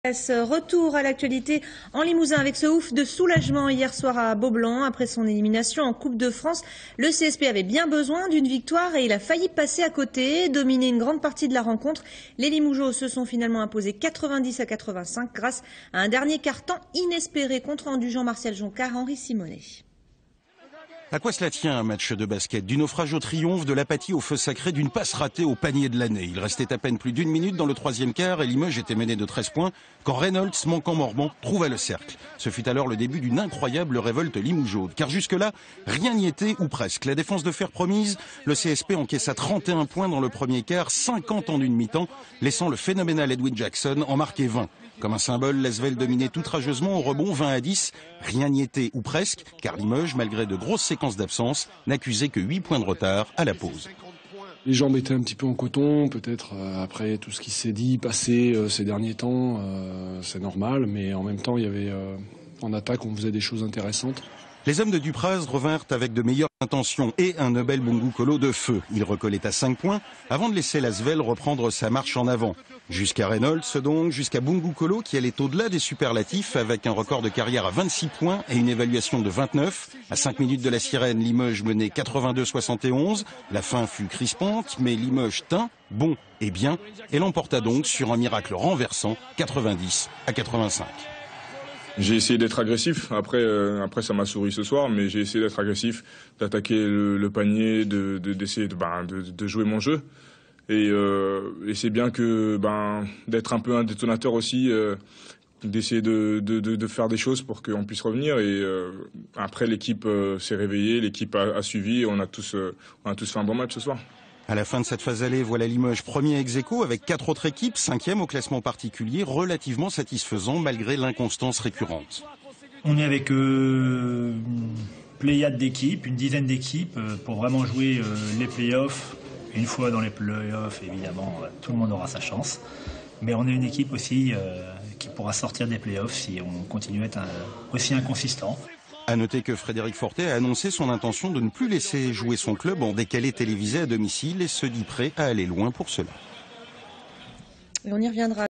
Retour à l'actualité en Limousin avec ce ouf de soulagement hier soir à Beaublanc après son élimination en Coupe de France. Le CSP avait bien besoin d'une victoire et il a failli passer à côté, dominer une grande partie de la rencontre. Les Limougeaux se sont finalement imposés 90-85 grâce à un dernier quart-temps inespéré. Compte rendu Jean-Martial Joncart, Henri Simonet. À quoi cela tient un match de basket? Du naufrage au triomphe, de l'apathie au feu sacré, d'une passe ratée au panier de l'année. Il restait à peine plus d'une minute dans le troisième quart et Limoges était mené de 13 points quand Reynolds, manquant mordant, trouva le cercle. Ce fut alors le début d'une incroyable révolte limougeaude. Car jusque-là, rien n'y était ou presque. La défense de fer promise, le CSP encaissa 31 points dans le premier quart, 50 en une mi-temps, laissant le phénoménal Edwin Jackson en marquer 20. Comme un symbole, l'Asvel dominait outrageusement au rebond 20-10. Rien n'y était ou presque, car Limoges, malgré de grosses séquences d'absence, n'accusait que 8 points de retard à la pause. Les jambes étaient un petit peu en coton, peut-être après tout ce qui s'est dit, passé ces derniers temps, c'est normal, mais en même temps, il y avait en attaque, on faisait des choses intéressantes. Les hommes de Dupraz revinrent avec de meilleures intentions et un Nobel Bungu Kolo de feu. Il recollait à 5 points avant de laisser l'Asvel reprendre sa marche en avant. Jusqu'à Reynolds donc, jusqu'à Bungu Kolo qui allait au-delà des superlatifs avec un record de carrière à 26 points et une évaluation de 29. À 5 minutes de la sirène, Limoges menait 82-71. La fin fut crispante, mais Limoges tint, bon et bien, et l'emporta donc sur un miracle renversant, 90-85. J'ai essayé d'être agressif. Après, ça m'a souri ce soir, mais j'ai essayé d'être agressif, d'attaquer le panier, d'essayer de jouer mon jeu. Et c'est bien que d'être un peu un détonateur aussi, d'essayer de faire des choses pour qu'on puisse revenir. Et après, l'équipe s'est réveillée, l'équipe a suivi, et on a tous fait un bon match ce soir. À la fin de cette phase allée, voilà Limoges premier ex-aequo avec 4 autres équipes, 5e au classement particulier, relativement satisfaisant malgré l'inconstance récurrente. On est avec une pléiade d'équipes, une dizaine d'équipes pour vraiment jouer les playoffs. Une fois dans les playoffs, évidemment, tout le monde aura sa chance. Mais on est une équipe aussi qui pourra sortir des playoffs si on continue à être aussi inconsistant. À noter que Frédéric Fortet a annoncé son intention de ne plus laisser jouer son club en décalé télévisé à domicile et se dit prêt à aller loin pour cela. Et on y reviendra.